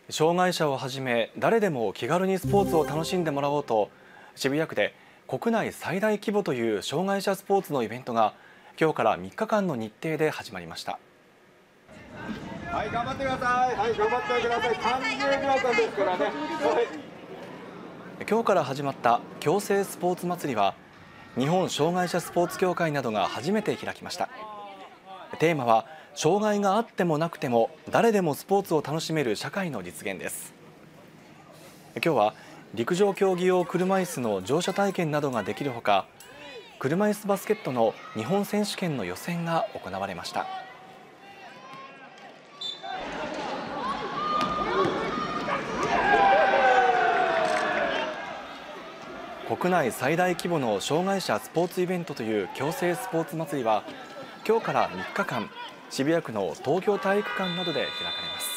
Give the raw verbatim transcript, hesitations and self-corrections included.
障害者をはじめ誰でも気軽にスポーツを楽しんでもらおうと、渋谷区で国内最大規模という障害者スポーツのイベントが今日からみっかかんの日程で始まりました。 はい、頑張ってください。はい、頑張ってください。さんじゅうびょうかんですからね。はい、 今日から始まった共生スポーツ祭りは、日本障害者スポーツ協会などが初めて開きました。テーマは、障害があってもなくても誰でもスポーツを楽しめる社会の実現です。今日は陸上競技用車椅子の乗車体験などができるほか、車椅子バスケットの日本選手権の予選が行われました。国内最大規模の障害者スポーツイベントという共生スポーツ祭りは、今日からみっかかん渋谷区の東京体育館などで開かれます。